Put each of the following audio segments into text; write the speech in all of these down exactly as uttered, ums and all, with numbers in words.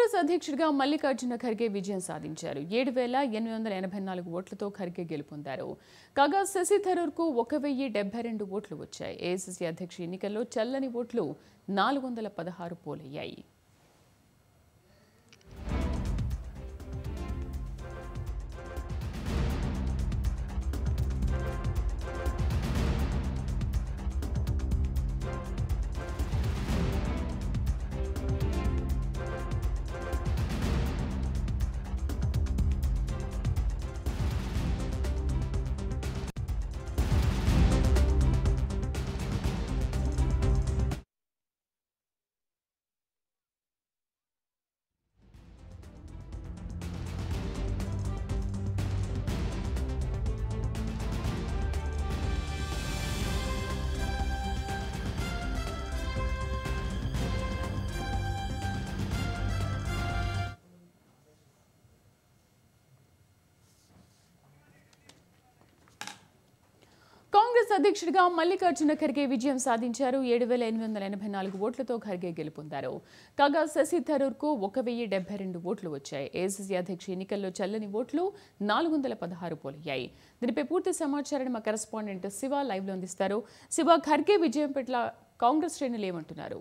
కాంగ్రెస్ అధ్యక్షుడిగా మల్లికార్జున ఖర్గే విజయం సాధించారు. ఏడు వేల ఎనిమిది వందల ఎనభై నాలుగు ఓట్లతో ఖర్గే గెలుపొందారు. కాగా శశి థరూర్కు ఒక వెయ్యి డెబ్బై రెండు ఓట్లు వచ్చాయి. ఏఐసీసీ అధ్యక్ష ఎన్నికల్లో చెల్లని ఓట్లు నాలుగు వందల పదహారు పోలయ్యాయి. కాంగ్రెస్ అధ్యక్షుడిగా మల్లికార్జున ఖర్గే విజయం సాధించారు. ఏడు వేల ఎనిమిది వందల ఎనభై నాలుగు ఓట్లతో ఖర్గే గెలుపొందారు. కాగా శశి థరూర్కు ఒక వెయ్యి డెబ్బై రెండు ఓట్లు వచ్చాయి. ఏఐసీసీ అధ్యక్ష ఎన్నికల్లో చెల్లని ఓట్లు నాలుగు వందల పదహారు పోలయ్యాయి. దీనిపై పూర్తి సమాచారాన్ని మా కరెస్పాండెంట్ శివ లైవ్ లో అందిస్తారు. శివ, ఖర్గే విజయం పట్ల కాంగ్రెస్ శ్రేణులు ఏమంటున్నారు?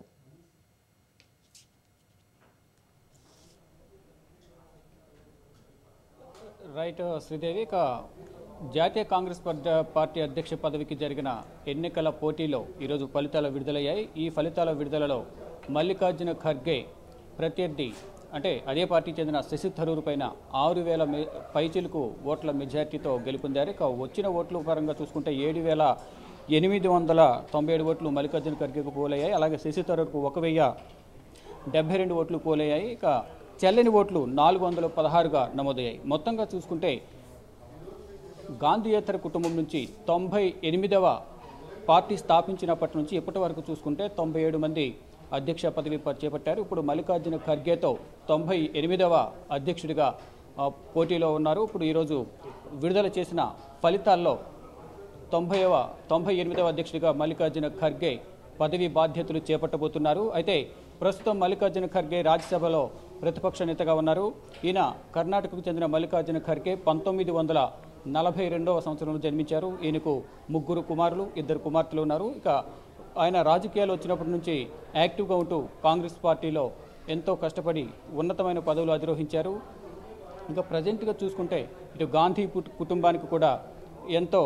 రైట్ శ్రీదేవి, ఇక జాతీయ కాంగ్రెస్ పార్టీ అధ్యక్ష పదవికి జరిగిన ఎన్నికల పోటీలో ఈరోజు ఫలితాలు విడుదలయ్యాయి. ఈ ఫలితాల విడుదలలో మల్లికార్జున ఖర్గే ప్రత్యర్థి అంటే అదే పార్టీకి చెందిన శశి థరూర్ పైన ఆరు వేల పైచిలకు ఓట్ల మెజార్టీతో గెలుపొందారు. ఇక వచ్చిన ఓట్ల పరంగా చూసుకుంటే ఏడు వేల ఎనిమిది వందల తొంభై ఏడు ఓట్లు మల్లికార్జున ఖర్గేకు పోలయ్యాయి. అలాగే శశి థరూర్కు ఒక వెయ్యి డెబ్బై రెండు ఓట్లు పోలయ్యాయి. ఇక చెల్లని ఓట్లు నాలుగు వందల పదహారుగా నమోదయ్యాయి. మొత్తంగా చూసుకుంటే గాంధీయేతర కుటుంబం నుంచి తొంభై ఎనిమిదవ పార్టీ స్థాపించినప్పటి నుంచి ఇప్పటి వరకు చూసుకుంటే తొంభై ఏడు మంది అధ్యక్ష పదవి చేపట్టారు. ఇప్పుడు మల్లికార్జున ఖర్గేతో తొంభై ఎనిమిదవ అధ్యక్షుడిగా పోటీలో ఉన్నారు. ఇప్పుడు ఈరోజు విడుదల చేసిన ఫలితాల్లో తొంభైవ తొంభై ఎనిమిదవ అధ్యక్షుడిగా మల్లికార్జున ఖర్గే పదవి బాధ్యతలు చేపట్టబోతున్నారు. అయితే ప్రస్తుతం మల్లికార్జున ఖర్గే రాజ్యసభలో ప్రతిపక్ష నేతగా ఉన్నారు. ఈయన కర్ణాటకకు చెందిన మల్లికార్జున ఖర్గే పంతొమ్మిది వందల నలభై రెండవ సంవత్సరంలో జన్మించారు. ఈయనకు ముగ్గురు కుమారులు, ఇద్దరు కుమార్తెలు ఉన్నారు. ఇక ఆయన రాజకీయాలు వచ్చినప్పటి నుంచి యాక్టివ్గా ఉంటూ కాంగ్రెస్ పార్టీలో ఎంతో కష్టపడి ఉన్నతమైన పదవులు అధిరోహించారు. ఇంకా ప్రజెంట్గా చూసుకుంటే ఇటు గాంధీ కుటుంబానికి కూడా ఎంతో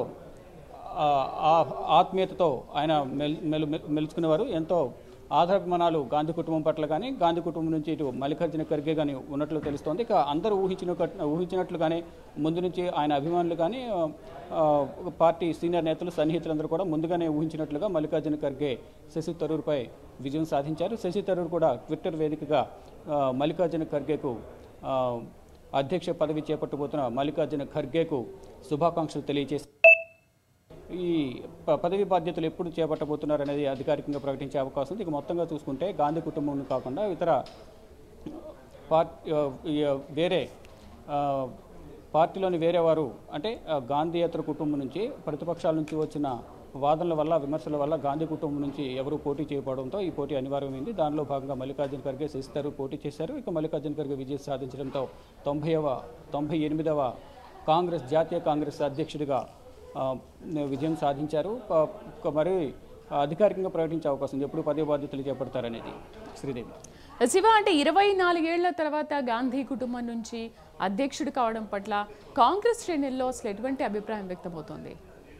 ఆత్మీయతతో ఆయన మెల్ మెలు మెలుచుకునేవారు. ఎంతో ఆధారభిమానాలు గాంధీ కుటుంబం పట్ల కానీ గాంధీ కుటుంబం నుంచి ఇటు మల్లికార్జున ఖర్గే కానీ ఉన్నట్లు తెలుస్తోంది. ఇక అందరూ ఊహించిన ఊహించినట్లుగానే ముందు నుంచి ఆయన అభిమానులు కానీ పార్టీ సీనియర్ నేతలు సన్నిహితులందరూ కూడా ముందుగానే ఊహించినట్లుగా మల్లికార్జున ఖర్గే శశి థరూర్పై విజయం సాధించారు. శశి థరూర్ కూడా ట్విట్టర్ వేదికగా మల్లికార్జున ఖర్గేకు అధ్యక్ష పదవి చేపట్టబోతున్న మల్లికార్జున ఖర్గేకు శుభాకాంక్షలు తెలియజేశారు. ఈ పదవి బాధ్యతలు ఎప్పుడు చేపట్టబోతున్నారు అనేది అధికారికంగా ప్రకటించే అవకాశం ఉంది. ఇక మొత్తంగా చూసుకుంటే గాంధీ కుటుంబం కాకుండా ఇతర పార్టీ వేరే పార్టీలోని వేరే వారు అంటే గాంధీయేతర కుటుంబం నుంచి ప్రతిపక్షాల నుంచి వచ్చిన వాదనల వల్ల విమర్శల వల్ల గాంధీ కుటుంబం నుంచి ఎవరు పోటీ చేయకపోవడంతో ఈ పోటీ అనివార్యమైంది. దానిలో భాగంగా మల్లికార్జున ఖర్గే శశి థరూర్ పోటీ చేశారు. ఇక మల్లికార్జున ఖర్గే విజయం సాధించడంతో తొంభైవ తొంభై ఎనిమిదవ కాంగ్రెస్ జాతీయ కాంగ్రెస్ అధ్యక్షుడిగా విజయం సాధించారు. మరి అధికారికంగా ప్రకటించే అవకాశం ఉంది. ఎప్పుడు పదవి బాధ్యతలు చేపడతారనేది. శ్రీదేవి, శివ, అంటే ఇరవై నాలుగేళ్ల తర్వాత గాంధీ కుటుంబం నుంచి అధ్యక్షుడు కావడం పట్ల కాంగ్రెస్ శ్రేణుల్లో అసలు ఎటువంటి అభిప్రాయం వ్యక్తమవుతోంది?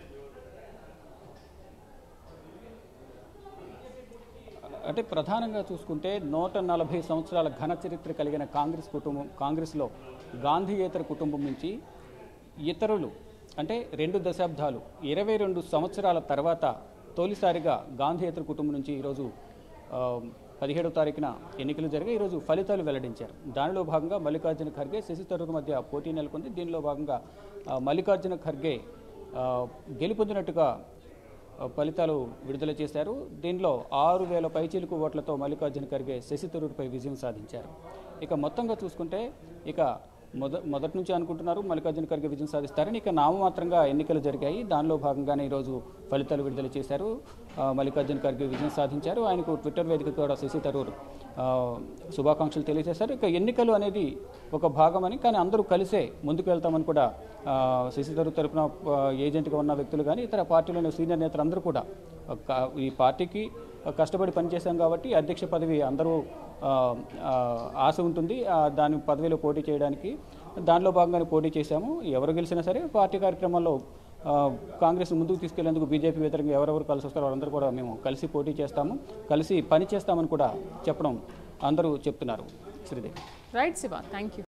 అంటే ప్రధానంగా చూసుకుంటే నూట నలభై సంవత్సరాల ఘన చరిత్ర కలిగిన కాంగ్రెస్ కుటుంబం కాంగ్రెస్లో గాంధీయేతర కుటుంబం నుంచి ఇతరులు అంటే రెండు దశాబ్దాలు ఇరవై రెండు సంవత్సరాల తర్వాత తొలిసారిగా గాంధీయేతర కుటుంబం నుంచి ఈరోజు పదిహేడవ తారీఖున ఎన్నికలు జరిగాయి. ఈరోజు ఫలితాలు వెల్లడించారు. దానిలో భాగంగా మల్లికార్జున ఖర్గే శశి థరూర్ మధ్య పోటీ నెలకొంది. దీనిలో భాగంగా మల్లికార్జున ఖర్గే గెలుపొందినట్టుగా ఫలితాలు విడుదల చేశారు. దీనిలో ఆరు వేల పైచీలకు ఓట్లతో మల్లికార్జున ఖర్గే శశి థరూర్పై విజయం సాధించారు. ఇక మొత్తంగా చూసుకుంటే ఇక మొద మొదటి నుంచి అనుకుంటున్నారు మల్లికార్జున ఖర్గే విజయం సాధిస్తారని. ఇక నామమాత్రంగా ఎన్నికలు జరిగాయి. దానిలో భాగంగానే ఈరోజు ఫలితాలు విడుదల చేశారు. మల్లికార్జున ఖర్గే విజయం సాధించారు. ఆయనకు ట్విట్టర్ వేదిక కూడా శశి థరూర్ ఆ, శుభాకాంక్షలు తెలియజేశారు. ఇక ఎన్నికలు అనేది ఒక భాగమని, కానీ అందరూ కలిసే ముందుకు వెళ్తామని కూడా ఆ, శశి థరూర్ తరపున ఆ, ఏజెంట్గా ఉన్న వ్యక్తులు కానీ ఇతర పార్టీలోని సీనియర్ నేతలు అందరూ కూడా ఒక ఈ పార్టీకి కష్టపడి పనిచేశాం కాబట్టి అధ్యక్ష పదవి అందరూ ఆ, ఆ, ఆశ ఉంటుంది. ఆ, దాని పదవిలో పోటీ చేయడానికి దానిలో భాగంగానే పోటీ చేశాము. ఎవరు గెలిచినా సరే పార్టీ కార్యక్రమాల్లో ఆ, కాంగ్రెస్ ముందుకు తీసుకెళ్లేందుకు బీజేపీ వ్యతిరేకంగా ఎవరెవరు కలిసి వస్తారో వాళ్ళందరూ కూడా మేము కలిసి పోటీ చేస్తాము, కలిసి పని చేస్తామని కూడా చెప్పడం అందరూ చెప్తున్నారు. Sridevi. Right Shiva, thank you.